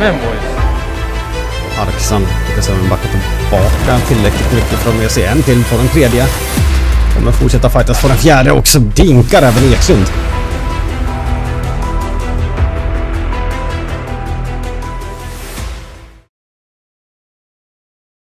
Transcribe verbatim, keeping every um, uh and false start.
den boys. Arksan lyckas även backa tillbaka tillräckligt mycket för att med sig en till på den tredje. Kommer fortsätta fightas på den fjärde och så dinkar även Eksund.